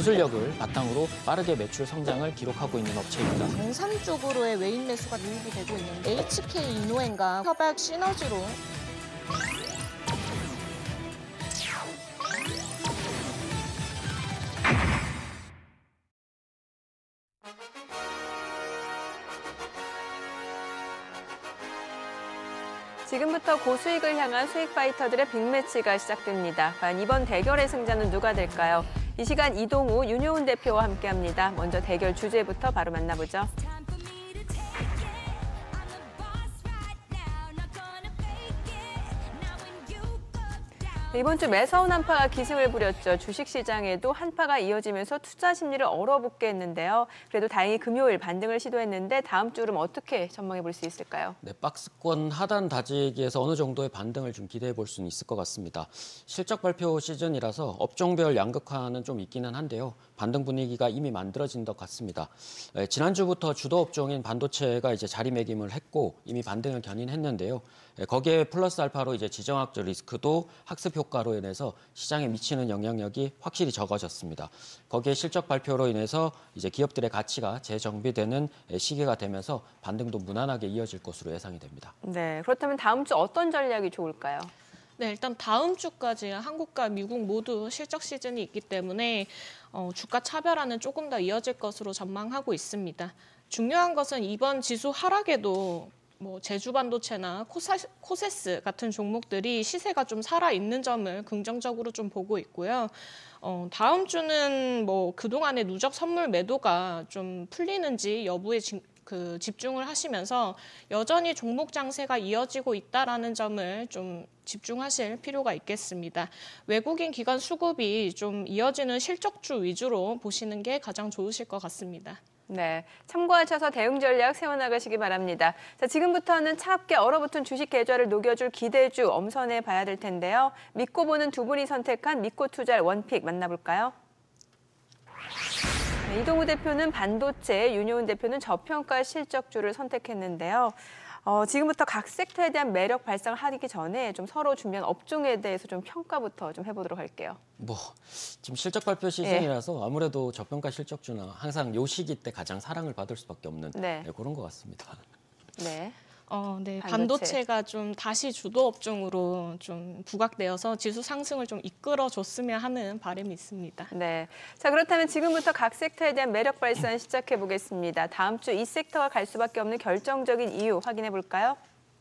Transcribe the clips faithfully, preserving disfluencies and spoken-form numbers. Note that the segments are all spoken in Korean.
기술력을 바탕으로 빠르게 매출 성장을 기록하고 있는 업체입니다. 방산 쪽으로의 외인 매수가 유입이 되고 있는 에이치케이이노엔과 협약 시너지로 지금부터 고수익을 향한 수익 파이터들의 빅매치가 시작됩니다. 과연 이번 대결의 승자는 누가 될까요? 이 시간 이동우, 윤효은 대표와 함께합니다. 먼저 대결 주제부터 바로 만나보죠. 이번 주 매서운 한파가 기승을 부렸죠. 주식시장에도 한파가 이어지면서 투자 심리를 얼어붙게 했는데요. 그래도 다행히 금요일 반등을 시도했는데 다음 주는 어떻게 전망해 볼 수 있을까요? 네, 박스권 하단 다지기에서 어느 정도의 반등을 좀 기대해 볼 수는 있을 것 같습니다. 실적 발표 시즌이라서 업종별 양극화는 좀 있기는 한데요. 반등 분위기가 이미 만들어진 것 같습니다. 네, 지난주부터 주도 업종인 반도체가 이제 자리매김을 했고 이미 반등을 견인했는데요. 네, 거기에 플러스 알파로 이제 지정학적 리스크도 학습 효과로 인해서 시장에 미치는 영향력이 확실히 적어졌습니다. 거기에 실적 발표로 인해서 이제 기업들의 가치가 재정비되는 시기가 되면서 반등도 무난하게 이어질 것으로 예상이 됩니다. 네, 그렇다면 다음 주 어떤 전략이 좋을까요? 네, 일단 다음 주까지 한국과 미국 모두 실적 시즌이 있기 때문에 어, 주가 차별화는 조금 더 이어질 것으로 전망하고 있습니다. 중요한 것은 이번 지수 하락에도 뭐 제주 반도체나 코사, 코세스 같은 종목들이 시세가 좀 살아있는 점을 긍정적으로 좀 보고 있고요. 어, 다음 주는 뭐 그동안의 누적 선물 매도가 좀 풀리는지 여부에 지, 그 집중을 하시면서 여전히 종목 장세가 이어지고 있다라는 점을 좀 집중하실 필요가 있겠습니다. 외국인 기관 수급이 좀 이어지는 실적주 위주로 보시는 게 가장 좋으실 것 같습니다. 네, 참고하셔서 대응 전략 세워나가시기 바랍니다. 자, 지금부터는 차갑게 얼어붙은 주식 계좌를 녹여줄 기대주 엄선해 봐야 될 텐데요. 믿고 보는 두 분이 선택한 믿고 투자할 원픽 만나볼까요? 네, 이동우 대표는 반도체, 윤효은 대표는 저평가 실적주를 선택했는데요. 어, 지금부터 각 섹터에 대한 매력 발상을 하기 전에 좀 서로 준비한 업종에 대해서 좀 평가부터 좀 해보도록 할게요. 뭐 지금 실적 발표 시즌이라서 네. 아무래도 저평가 실적주나 항상 요 시기 때 가장 사랑을 받을 수밖에 없는 네. 네, 그런 것 같습니다. 네. 어, 네. 반도체. 반도체가 좀 다시 주도 업종으로 좀 부각되어서 지수 상승을 좀 이끌어줬으면 하는 바람이 있습니다. 네. 자, 그렇다면 지금부터 각 섹터에 대한 매력 발산 시작해 보겠습니다. 다음 주 이 섹터가 갈 수밖에 없는 결정적인 이유 확인해 볼까요?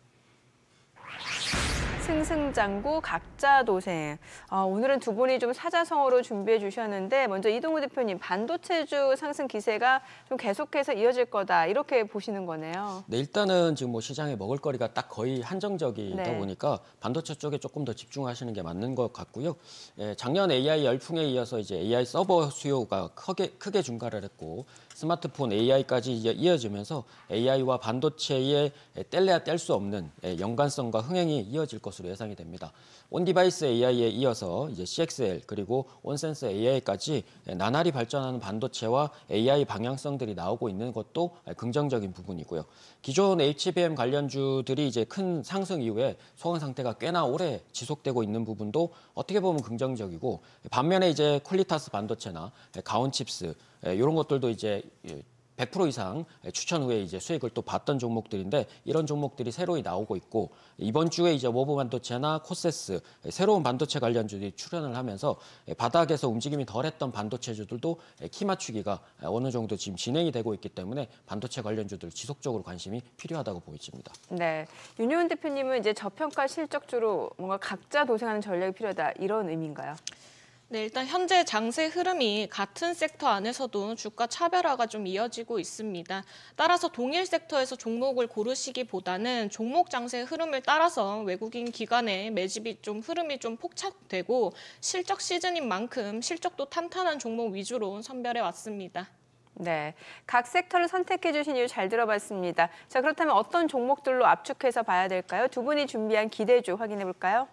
승승장구 각자 도생. 어, 오늘은 두 분이 좀 사자성어로 준비해 주셨는데 먼저 이동우 대표님, 반도체주 상승 기세가 좀 계속해서 이어질 거다 이렇게 보시는 거네요. 네, 일단은 지금 뭐 시장에 먹을거리가 딱 거의 한정적이다 네. 보니까 반도체 쪽에 조금 더 집중하시는 게 맞는 것 같고요. 예, 작년 에이아이 열풍에 이어서 이제 에이아이 서버 수요가 크게 크게 증가를 했고 스마트폰 에이아이까지 이어지면서 에이아이와 반도체의 뗄래야 뗄 수 없는 연관성과 흥행이 이어질 것으로 예상이 됩니다. 온디바이스 에이아이에 이어서 이제 씨엑스엘 그리고 온센서 에이아이까지 나날이 발전하는 반도체와 에이아이 방향성들이 나오고 있는 것도 긍정적인 부분이고요. 기존 에이치비엠 관련주들이 이제 큰 상승 이후에 소강 상태가 꽤나 오래 지속되고 있는 부분도 어떻게 보면 긍정적이고 반면에 이제 퀄리타스 반도체나 가온칩스 이런 것들도 이제 백 퍼센트 이상 추천 후에 이제 수익을 또 봤던 종목들인데 이런 종목들이 새로이 나오고 있고 이번 주에 이제 워브 반도체나 코세스 새로운 반도체 관련주들이 출현을 하면서 바닥에서 움직임이 덜했던 반도체주들도 키 맞추기가 어느 정도 지금 진행이 되고 있기 때문에 반도체 관련주들 지속적으로 관심이 필요하다고 보여집니다. 네, 윤효은 대표님은 이제 저평가 실적주로 뭔가 각자 도생하는 전략이 필요하다 이런 의미인가요? 네, 일단 현재 장세 흐름이 같은 섹터 안에서도 주가 차별화가 좀 이어지고 있습니다. 따라서 동일 섹터에서 종목을 고르시기보다는 종목 장세 흐름을 따라서 외국인 기관의 매집이 좀 흐름이 좀 폭착되고 실적 시즌인 만큼 실적도 탄탄한 종목 위주로 선별해 왔습니다. 네, 각 섹터를 선택해 주신 이유 잘 들어봤습니다. 자, 그렇다면 어떤 종목들로 압축해서 봐야 될까요? 두 분이 준비한 기대주 확인해 볼까요?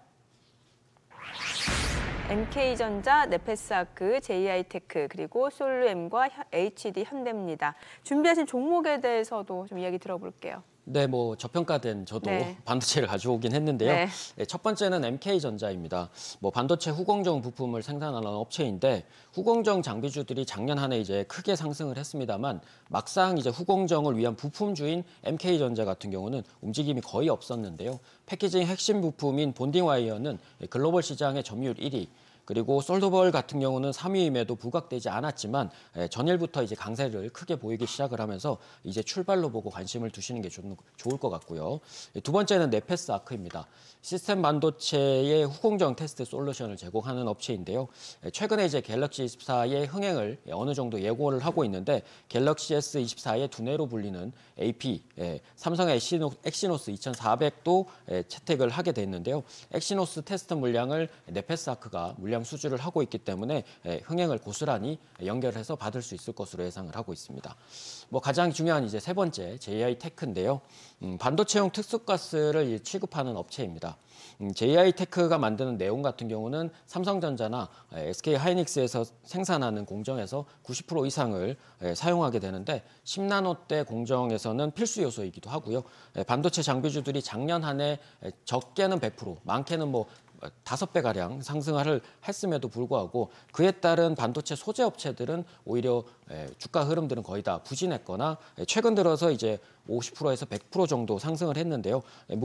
엠케이전자, 네페스아크, 제이아이테크, 그리고 솔루엠과 에이치디 현대입니다. 준비하신 종목에 대해서도 좀 이야기 들어볼게요. 네, 뭐 저평가된 저도 네. 반도체를 가져오긴 했는데요. 네. 네, 첫 번째는 엠케이전자입니다. 뭐 반도체 후공정 부품을 생산하는 업체인데 후공정 장비주들이 작년 한 해 이제 크게 상승을 했습니다만 막상 이제 후공정을 위한 부품주인 엠케이전자 같은 경우는 움직임이 거의 없었는데요. 패키징 핵심 부품인 본딩 와이어는 글로벌 시장의 점유율 일 위. 그리고 솔더벌 같은 경우는 삼 위임에도 부각되지 않았지만 전일부터 이제 강세를 크게 보이기 시작을 하면서 이제 출발로 보고 관심을 두시는 게 좋을 것 같고요. 두 번째는 네페스 아크입니다. 시스템 반도체의 후공정 테스트 솔루션을 제공하는 업체인데요. 최근에 이제 갤럭시 이십사의 흥행을 어느 정도 예고를 하고 있는데 갤럭시 에스 이십사의 두뇌로 불리는 에이피, 삼성의 엑시노스 이천사백도 채택을 하게 됐는데요. 엑시노스 테스트 물량을 네페스 아크가 물량 수주를 하고 있기 때문에 흥행을 고스란히 연결해서 받을 수 있을 것으로 예상을 하고 있습니다. 뭐 가장 중요한 이제 세 번째 제이아이테크인데요. 음, 반도체용 특수가스를 취급하는 업체입니다. 음, 제이아이테크가 만드는 네온 같은 경우는 삼성전자나 에스케이하이닉스에서 생산하는 공정에서 구십 퍼센트 이상을 사용하게 되는데 십 나노대 공정에서는 필수 요소이기도 하고요. 반도체 장비주들이 작년 한 해 적게는 백 퍼센트, 많게는 뭐 다섯 배 가량 상승을 했음에도 불구하고 그에 따른 반도체 소재 업체들은 오히려 주가 흐름들은 거의 다 부진했거나 최근 들어서 이제 오십 퍼센트에서 백 퍼센트 정도 상승을 했는데요.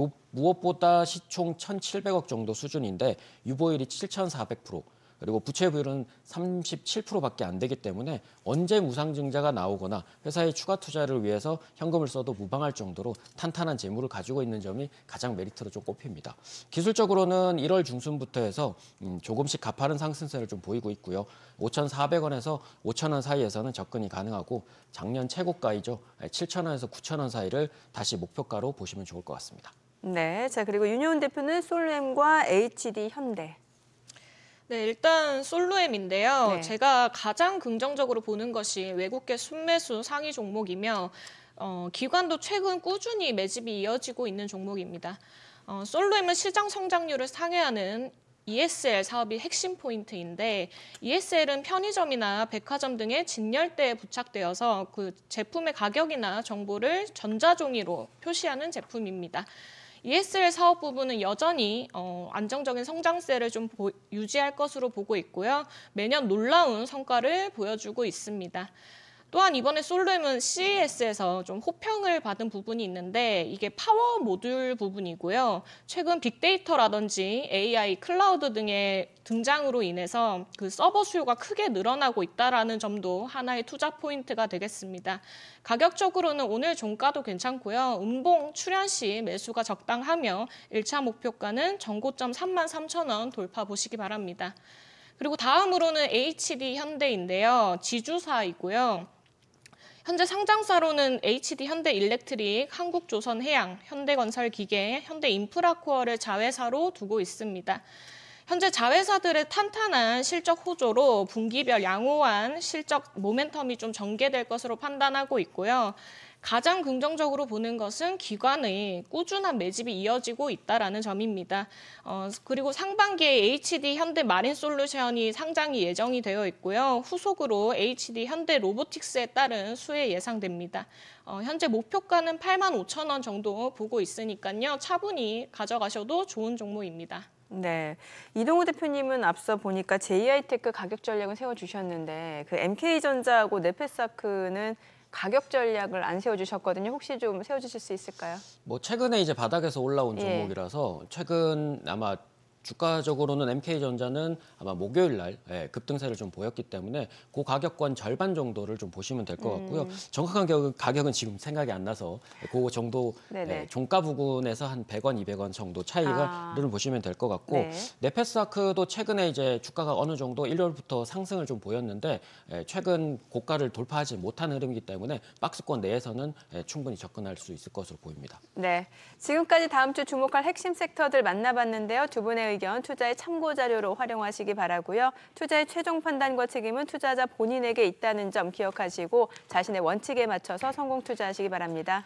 무엇보다 시총 천칠백억 정도 수준인데 유보율이 칠천사백 퍼센트. 그리고 부채 비율은 삼십칠 퍼센트밖에 안 되기 때문에 언제 무상증자가 나오거나 회사의 추가 투자를 위해서 현금을 써도 무방할 정도로 탄탄한 재물을 가지고 있는 점이 가장 메리트로 좀 꼽힙니다. 기술적으로는 일월 중순부터 해서 조금씩 가파른 상승세를 좀 보이고 있고요. 오천사백 원에서 오천 원 사이에서는 접근이 가능하고 작년 최고가이죠. 칠천 원에서 구천 원 사이를 다시 목표가로 보시면 좋을 것 같습니다. 네, 자 그리고 윤효은 대표는 솔루엠과 에이치디 현대. 네, 일단 솔루엠인데요. 네. 제가 가장 긍정적으로 보는 것이 외국계 순매수 상위 종목이며 어, 기관도 최근 꾸준히 매집이 이어지고 있는 종목입니다. 어, 솔루엠은 시장 성장률을 상회하는 이에스엘 사업이 핵심 포인트인데 이에스엘은 편의점이나 백화점 등의 진열대에 부착되어서 그 제품의 가격이나 정보를 전자종이로 표시하는 제품입니다. 이에스엘 사업 부분은 여전히 어, 안정적인 성장세를 좀 보, 유지할 것으로 보고 있고요. 매년 놀라운 성과를 보여주고 있습니다. 또한 이번에 솔루엠은 씨이에스에서 좀 호평을 받은 부분이 있는데 이게 파워 모듈 부분이고요. 최근 빅데이터라든지 에이아이, 클라우드 등의 등장으로 인해서 그 서버 수요가 크게 늘어나고 있다는 점도 하나의 투자 포인트가 되겠습니다. 가격적으로는 오늘 종가도 괜찮고요. 음봉 출현 시 매수가 적당하며 일 차 목표가는 전고점 삼만 삼천 원 돌파 보시기 바랍니다. 그리고 다음으로는 에이치디 현대인데요. 지주사이고요. 현재 상장사로는 에이치디 현대일렉트릭, 한국조선해양, 현대건설기계, 현대인프라코어를 자회사로 두고 있습니다. 현재 자회사들의 탄탄한 실적 호조로 분기별 양호한 실적 모멘텀이 좀 전개될 것으로 판단하고 있고요. 가장 긍정적으로 보는 것은 기관의 꾸준한 매집이 이어지고 있다는 점입니다. 어, 그리고 상반기에 에이치디 현대 마린 솔루션이 상장이 예정이 되어 있고요. 후속으로 에이치디 현대 로보틱스에 따른 수혜 예상됩니다. 어, 현재 목표가는 팔만 오천 원 정도 보고 있으니까요. 차분히 가져가셔도 좋은 종목입니다. 네, 이동우 대표님은 앞서 보니까 제이아이테크 가격 전략을 세워주셨는데 그 엠케이전자하고 네페스아크는 가격 전략을 안 세워주셨거든요. 혹시 좀 세워주실 수 있을까요? 뭐 최근에 이제 바닥에서 올라온 예. 종목이라서 최근 아마 주가적으로는 엠케이전자는 아마 목요일 날 예, 급등세를 좀 보였기 때문에 그 가격권 절반 정도를 좀 보시면 될 것 같고요. 음. 정확한 가격은, 가격은 지금 생각이 안 나서 그 정도 예, 종가 부근에서 한 백 원, 이백 원 정도 차이를 아. 보시면 될 것 같고 네. 네페스아크도 최근에 이제 주가가 어느 정도 일월부터 상승을 좀 보였는데 예, 최근 고가를 돌파하지 못한 흐름이기 때문에 박스권 내에서는 예, 충분히 접근할 수 있을 것으로 보입니다. 네, 지금까지 다음 주 주목할 핵심 섹터들 만나봤는데요. 두 분의 의견 투자의 참고 자료로 활용하시기 바라고요. 투자의 최종 판단과 책임은 투자자 본인에게 있다는 점 기억하시고 자신의 원칙에 맞춰서 성공 투자하시기 바랍니다.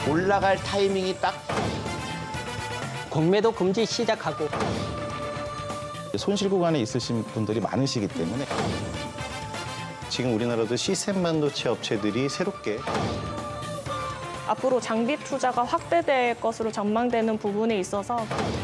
올라갈 타이밍이 딱 공매도 금지 시작하고 손실 구간에 있으신 분들이 많으시기 때문에 지금 우리나라도 시스템 반도체 업체들이 새롭게 앞으로 장비 투자가 확대될 것으로 전망되는 부분에 있어서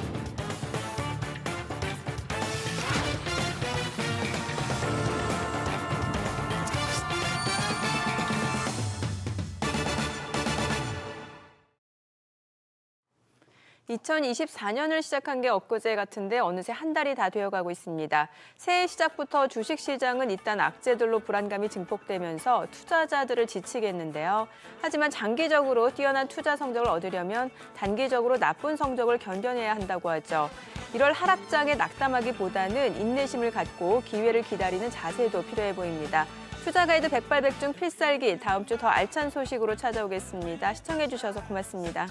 이천이십사 년을 시작한 게 엊그제 같은데 어느새 한 달이 다 되어가고 있습니다. 새해 시작부터 주식시장은 일단 악재들로 불안감이 증폭되면서 투자자들을 지치게 했는데요. 하지만 장기적으로 뛰어난 투자 성적을 얻으려면 단기적으로 나쁜 성적을 견뎌내야 한다고 하죠. 이럴 하락장에 낙담하기보다는 인내심을 갖고 기회를 기다리는 자세도 필요해 보입니다. 투자 가이드 백발백중 필살기, 다음 주 더 알찬 소식으로 찾아오겠습니다. 시청해 주셔서 고맙습니다.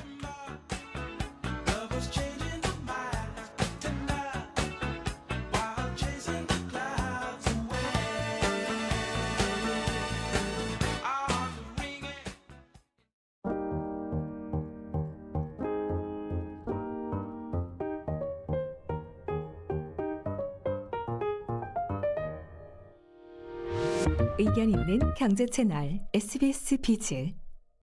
의견 있는 경제 채널 에스비에스 비즈.